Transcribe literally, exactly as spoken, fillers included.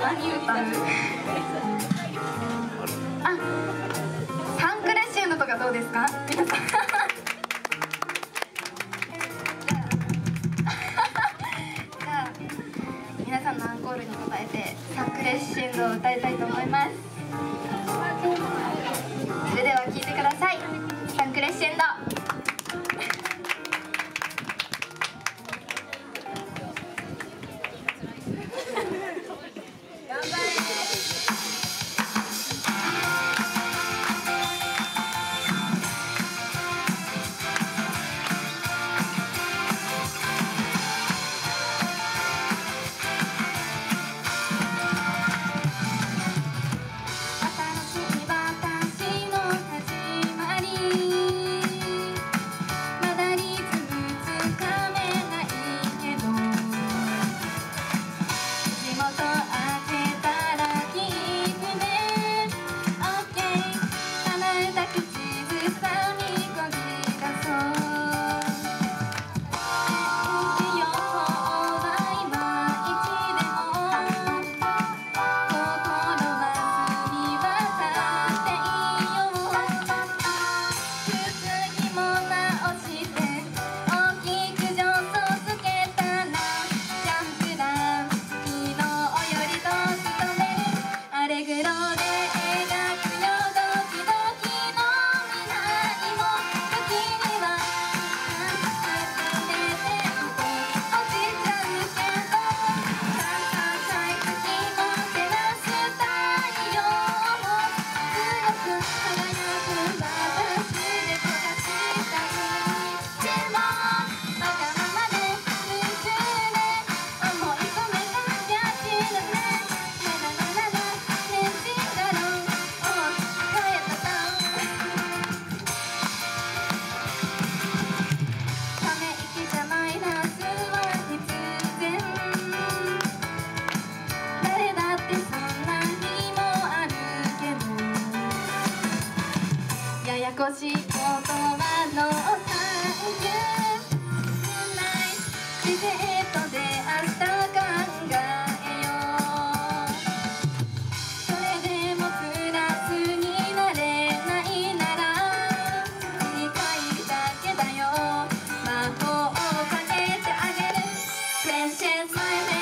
何歌う？あ、サンクレッシェンドとかどうですか皆さん？じゃあ皆さんのアンコールに応えてサンクレッシェンドを歌いたいと思います。それでは聴いてください。サンクレッシェンド。ややこしい言葉のさんじゅうない自然と出会った考えよう。それでもプラスになれないなら理解だけだよ。魔法をかけてあげる。 Princess my